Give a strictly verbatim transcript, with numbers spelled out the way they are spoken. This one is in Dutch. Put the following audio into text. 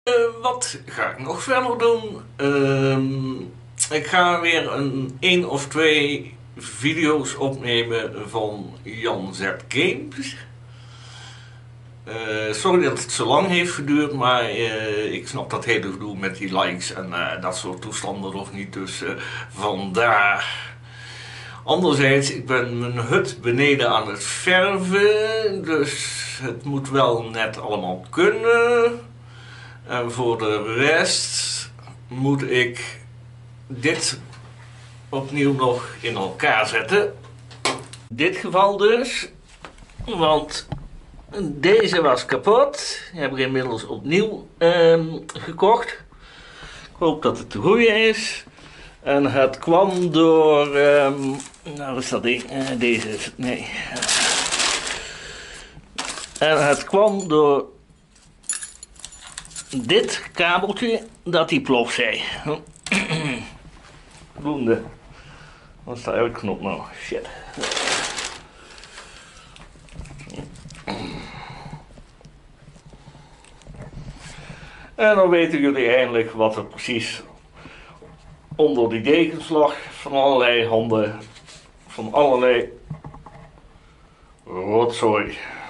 Uh, wat ga ik nog verder doen? Uh, ik ga weer een één of twee video's opnemen van Jan Z Games. Uh, sorry dat het zo lang heeft geduurd, maar uh, ik snap dat hele gedoe met die likes en uh, dat soort toestanden nog niet, dus uh, vandaar. Anderzijds, ik ben mijn hut beneden aan het verven, dus het moet wel net allemaal kunnen. En voor de rest moet ik dit opnieuw nog in elkaar zetten. In dit geval dus, want deze was kapot. Die heb ik inmiddels opnieuw um, gekocht. Ik hoop dat het de goede is. En het kwam door, um, nou is dat ding, uh, deze is het, nee. En het kwam door dit kabeltje dat die plop zei. Bloende. Wat is de uitknop nou? Shit. En dan weten jullie eindelijk wat er precies onder die dekens lag. Van allerlei handen. Van allerlei rotzooi.